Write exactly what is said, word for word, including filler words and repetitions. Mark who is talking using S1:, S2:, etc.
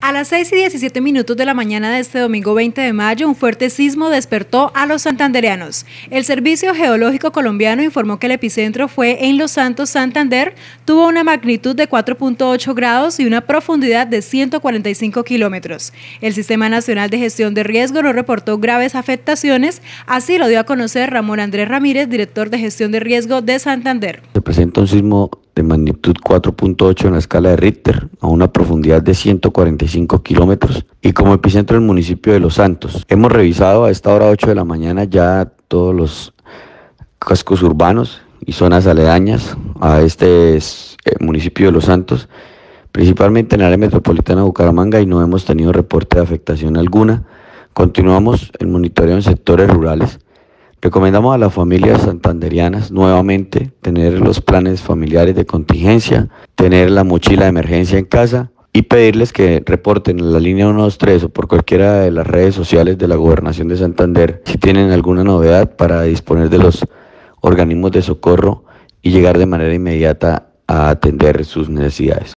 S1: A las seis y diecisiete minutos de la mañana de este domingo veinte de mayo, un fuerte sismo despertó a los santandereanos. El Servicio Geológico Colombiano informó que el epicentro fue en Los Santos, Santander, tuvo una magnitud de cuatro punto ocho grados y una profundidad de ciento cuarenta y cinco kilómetros. El Sistema Nacional de Gestión de Riesgo no reportó graves afectaciones, así lo dio a conocer Ramón Andrés Ramírez, director de Gestión de Riesgo de Santander.
S2: Se presenta un sismo de magnitud cuatro punto ocho en la escala de Richter, a una profundidad de ciento cuarenta y cinco kilómetros, y como epicentro el municipio de Los Santos. Hemos revisado a esta hora ocho de la mañana ya todos los cascos urbanos y zonas aledañas a este eh, municipio de Los Santos, principalmente en el área metropolitana de Bucaramanga, y no hemos tenido reporte de afectación alguna. Continuamos el monitoreo en sectores rurales. Recomendamos a las familias santanderianas nuevamente tener los planes familiares de contingencia, tener la mochila de emergencia en casa y pedirles que reporten en la línea uno dos tres o por cualquiera de las redes sociales de la Gobernación de Santander si tienen alguna novedad para disponer de los organismos de socorro y llegar de manera inmediata a atender sus necesidades.